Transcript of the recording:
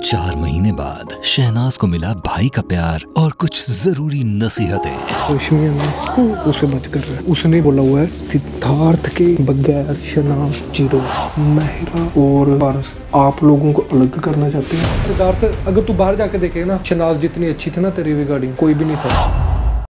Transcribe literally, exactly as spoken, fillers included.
चार महीने बाद शहनाज को मिला भाई का प्यार और कुछ जरूरी नसीहतें। उसे बच कर रहा है। उसने बोला हुआ है सिद्धार्थ के बगैर शहनाज जीरो। महिरा और पारस आप लोगों को अलग करना चाहते हैं। सिद्धार्थ अगर तू बाहर जाके देखेगा ना, शहनाज जितनी अच्छी थी ना तेरी रिगार्डिंग कोई भी नहीं था।